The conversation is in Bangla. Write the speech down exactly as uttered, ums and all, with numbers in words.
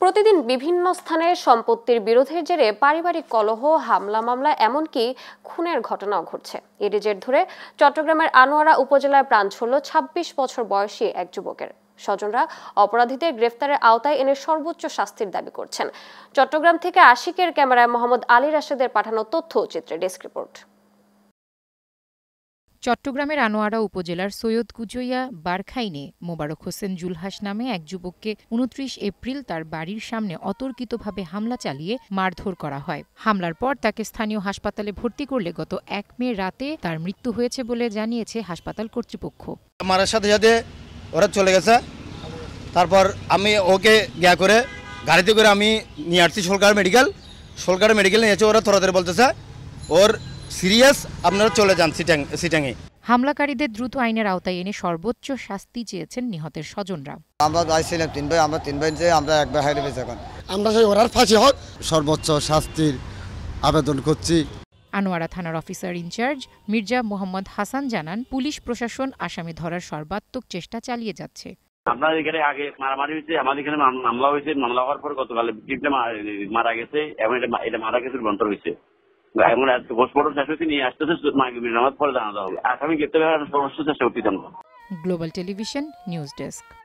প্রতিদিন বিভিন্ন স্থানে সম্পত্তির বিরোধের জেরে পারিবারিক কলহ, হামলা মামলা এমনকি খুনের ঘটনাও ঘটছে। এর জের ধরে চট্টগ্রামের আনোয়ারা উপজেলায় প্রাণ ছুড়ল ছাব্বিশ বছর বয়সী এক যুবকের। স্বজনরা অপরাধীদের গ্রেফতারের আওতায় এনে সর্বোচ্চ শাস্তির দাবি করছেন। চট্টগ্রাম থেকে আশিকের ক্যামেরায় মোহাম্মদ আলী রাশেদের পাঠানো তথ্যচিত্রে ডেস্ক রিপোর্ট। চট্টগ্রামের আনোয়ারা উপজেলার সৈয়দ কুচইয়া বারখাইনে মোবারক হোসেন জুলহাস নামে এক যুবককে উনত্রিশ এপ্রিল তার বাড়ির সামনে অতর্কিতভাবে হামলা চালিয়ে মারধর করা হয়। হামলার পর তাকে স্থানীয় হাসপাতালে ভর্তি করলে গত এক মে রাতে তার মৃত্যু হয়েছে বলে জানিয়েছে হাসপাতাল কর্তৃপক্ষ। আমার সাথে সাথে ওরা চলে গেছে, তারপর আমি ওকে গিয়া করে গাড়িতে করে আমি নিয়ে আসছি সরকার মেডিকেল সরকার মেডিকেল নিয়েছে। ওরা তোরাদের বলতেছে ওর সিরিয়াস, আপনারা চলে যান সিটাং সিটাংয়ে। হামলাকারীদের দ্রুত আইনের আওতায় এনে সর্বোচ্চ শাস্তি চেয়েছেন নিহতের স্বজনরা। আমরা যাইছিলাম তিন ভাই, আমরা তিন ভাই যে আমরা এক ভাই হারিয়ে গেছি। এখন আমরা সেই ওরার ফাঁসি হোক, সর্বোচ্চ শাস্তির আবেদন করছি। আনোয়ারা থানার অফিসার ইনচার্জ মির্জা মোহাম্মদ হাসান জানান, পুলিশ প্রশাসন আসামি ধরার সর্বাত্মক চেষ্টা চালিয়ে যাচ্ছে। আমরা এখানে আগে মারামারি হয়েছে, আমাদের এখানে মামলা হয়েছে, মামলা হওয়ার পর গতকাল মারা গেছে এবং এটা মারা গেছে রূপান্তর হয়েছে। এখন পোস্টমর্টম শেষ হয়েছে, নিয়ে আসতেছে নামাজ পরে জানাতে হবে। আসামি গ্রেপ্তার করার সমস্ত চেষ্টা করতেছি আমরা। Global television news desk.